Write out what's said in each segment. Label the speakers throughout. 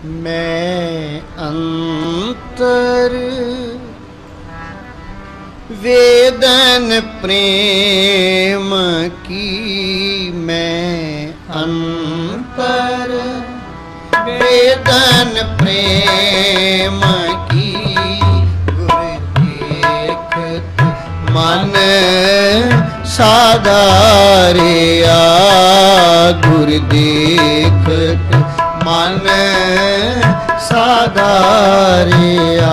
Speaker 1: मैं अंतर वेदन प्रेम की, मैं अंतर वेदन प्रेम की, गुर देखत मन साधारिया, गुर देखत मन साधारिया।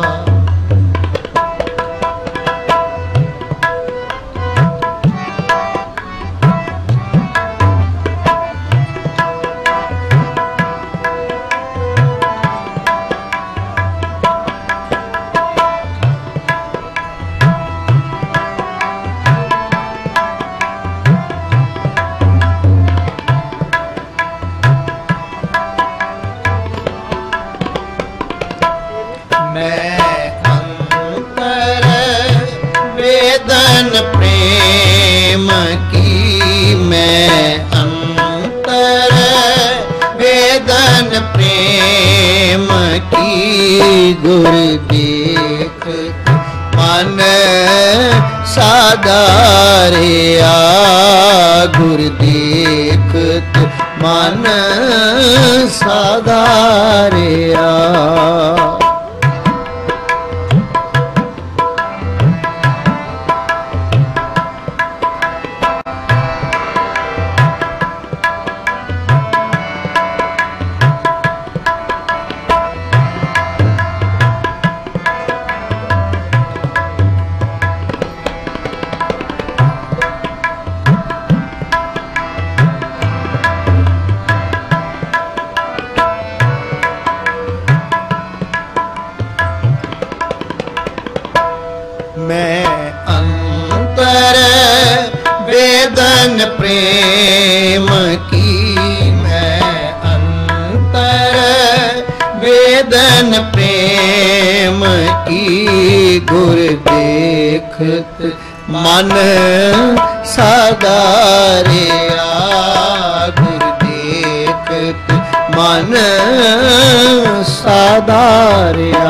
Speaker 1: प्रेम की, मैं अंतर वेदन प्रेम की, गुर देखत मन साधारिया, गुर देखत मन साधारिया। मैं अंतर वेदन प्रेम की, मैं अंतर वेदन प्रेम की, गुर देखत मन साधारिया, गुर देखत मन साधारिया।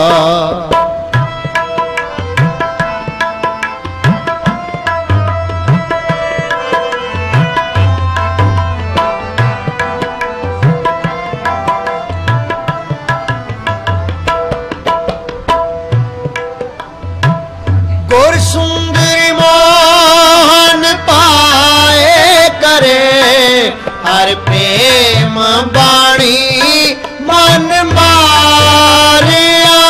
Speaker 1: गुर सुंदर मोहन पाए करे, हर प्रेम बाणी मन मारिया,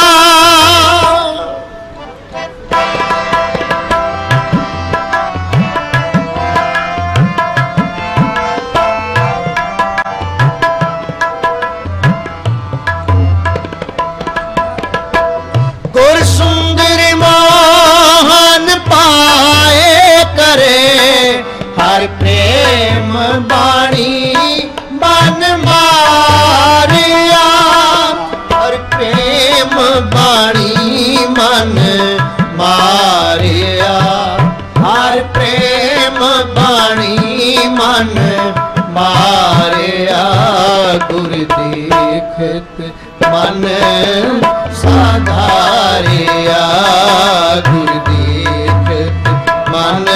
Speaker 1: गुर सुंदर मोहन पाए करे, हर प्रेम बाणी मन मारिया, हर प्रेम बाणी मन मारिया, हर प्रेम बाणी मन मारिया, गुर देखत मन साधारिया, गुर देखत मन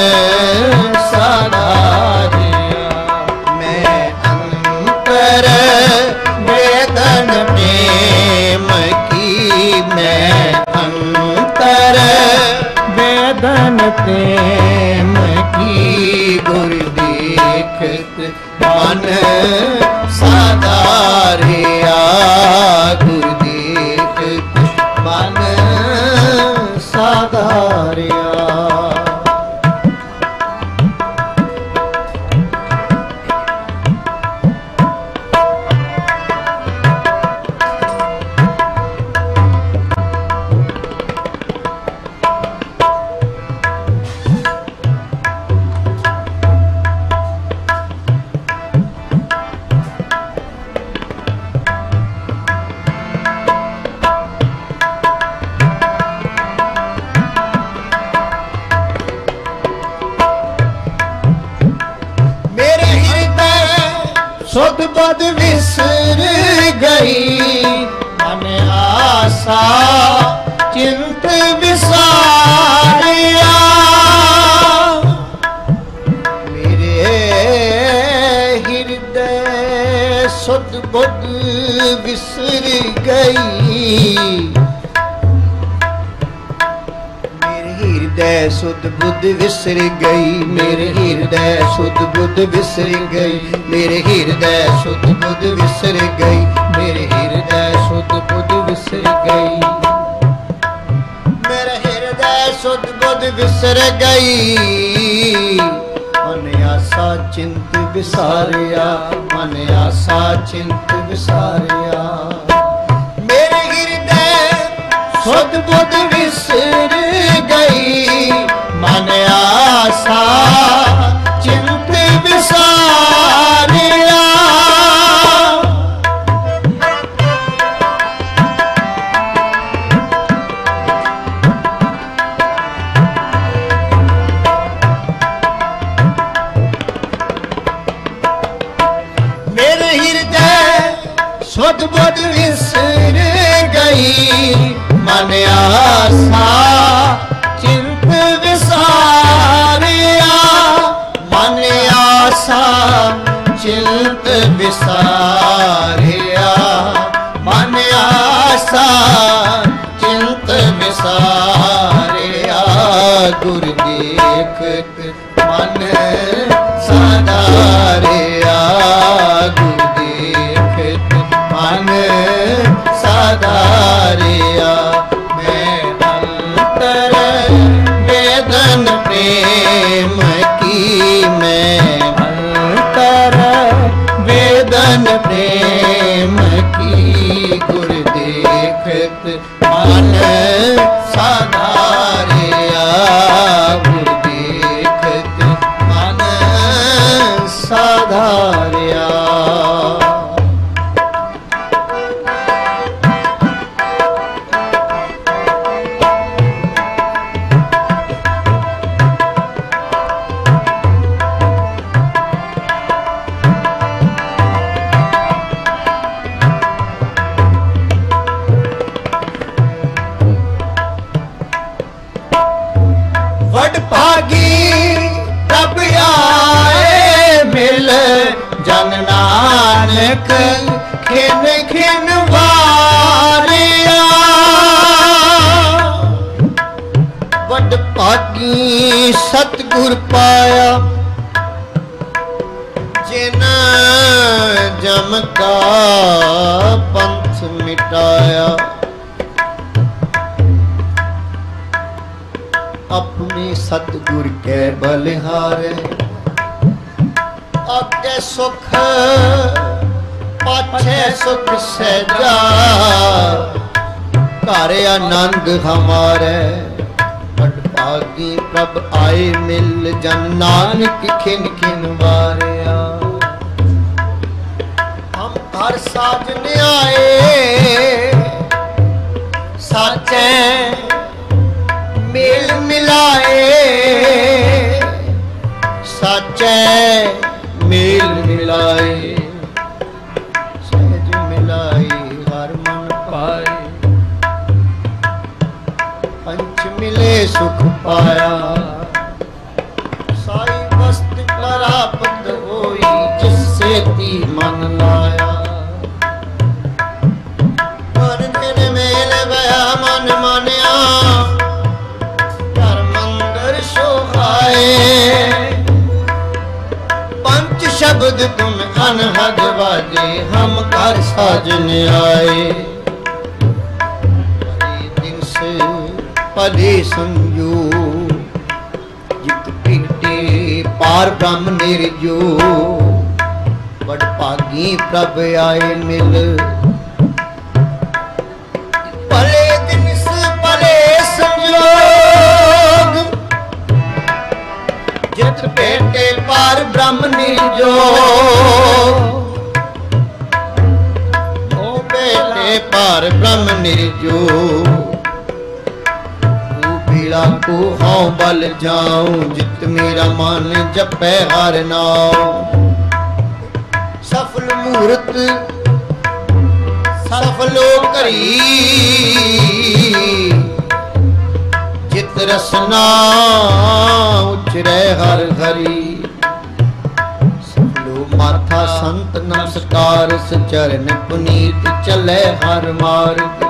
Speaker 1: साधारिया। मैं अंतर वेदन प्रेम की, मैं अंतर वेदन प्रेम की, गुर देखत मन साधारिया, गुर देखत मन साधारिया। सुध बुध विसर गई मन आसा चिंत विसारिया मेरे हृदय सुध बुध विसर गई सुध बुध विसर गई मेरे हृदय सुध बुध विसर गई मेरे हृदय सुध बुध विसर गई मेरे हृदय सुध बुध विसर गई मेरे हृदय सुध बुध विसर गई मन आसा चिंत विसारिया मन आसा चिंत विसारिया मेरे हृदय सुध बुध विसर गई मन आसा चिंत विसारिया मेरे हृदय सुध बुध विसर गई मन आसा चिंत विसारिया मन आसा चिंत विसारिया मन आसा चिंत विसारिया गुर देखत मन साधारिया गुर देखत मन साधारिया वेदन प्रेम की मैं अंतर वेदन प्रेम की गुर देखत मन साधारिया गुर देखत मन साधारिया जन नानक खिन खिन वारिया वड भागी सतगुर पाया जिन जम का पंथ मिटाया अपने सतगुर के बलिहारे आगे सुख पाछे सुख सहजा घर आनंद हमारे भागी प्रभ आए मिल जन नानक खिन खिन वारिया हम हर साजन आए साचे मेल मिलाए साचे मेल मिलाए सहज मिलाई हर मन पाए पंच मिले सुख पाया साई वस्त प्राप्त होई जिससे ती मन लाया पर दिन मेल गया मन मानिया घर मंदिर शोभाए शब्द तुम अनहद बाजे हम कर साजन आए दिन से पले संजो जित पीटे पार ब्रह्म निर्जो बड़ भागी प्रभ आए मिल पले दिन से पले संजोग जित पेटे पार ब्रह्म निर्जो ओ बेटे पार ब्रह्म निर्जो बीड़ा को हाँ बल जाऊं जित मेरा मन जपे हर नाम सफल मन मूर्त सफलो करी चित रसना उचरे हर हरी सफलो माथा संत नमस्कार चरण पुनीत चले हर मार्ग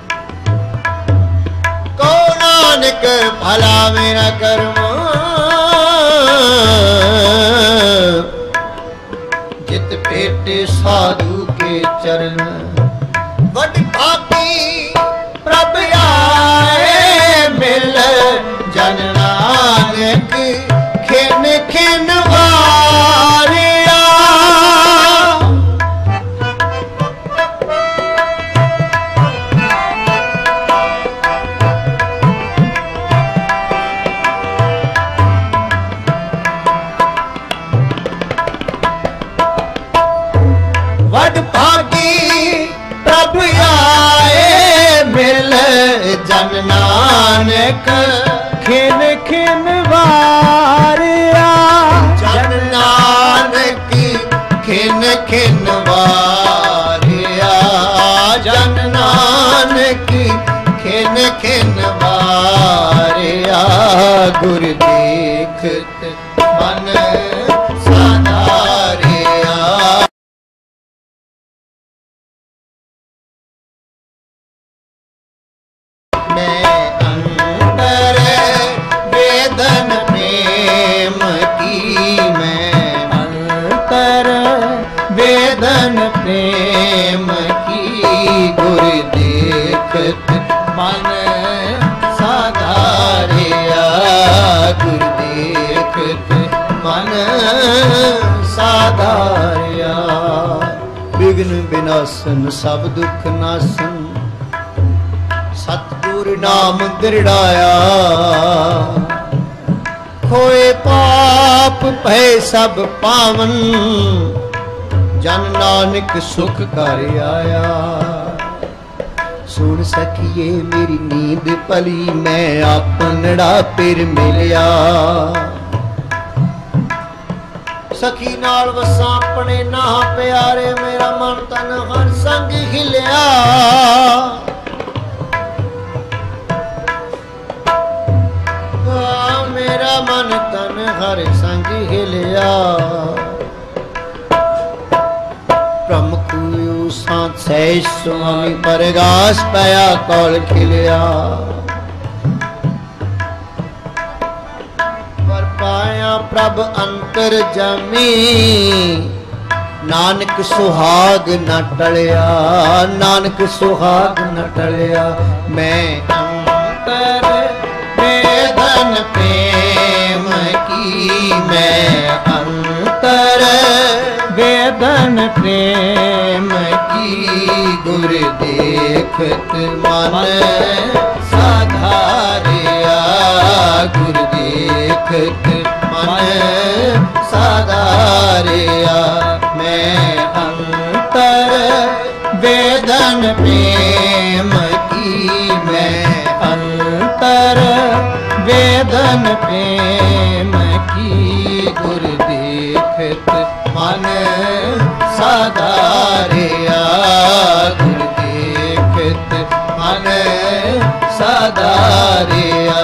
Speaker 1: को नानक भला मेरा कर्म जित पेटे साधु के चरण वड भागी प्रभ आए मिल जन नानक खिन खिन वारिया वड भागी प्रभ आए मिल जन नानक खिन खिन वारिया जन नानक खिन खिन वारिया जन नानक खिन खिन वारिया गुर देखत मन साधारिया मैं अंतर वेदन प्रेम की मैं अंतर वेदन प्रेम की गुर देखत मन साधारिया गुर देखत मन साधारिया विघ्न विनाशन सब दुख नाशन सतगुर नाम दृढ़ाया खोए पाप भय सब पावन जन नानक सुख कर आया सुन सकिए मेरी नींद पली मैं आपनड़ा फिर मिलिया सखी नाल वसा अपने ना प्यारे मेरा मन तन हर संग हिलिया मेरा मन तन हर संग हिलिया प्रमुख सांत सैस स्वामी परगास पाया कौल खिलिया पर पाया प्रभ अंतर जमी नानक सुहाग न टलिया नानक सुहाग न टलिया मैं अंतर वेदन प्रेम की मैं अंतर वेदन प्रेम की गुर देखत मन साधारिया गुर देखत मन साधारिया मैं अंतर वेदन प्रेम की मैं अंतर वेदन प्रेम की गुर देखत मन साधारिया गुर देखत मन साधारिया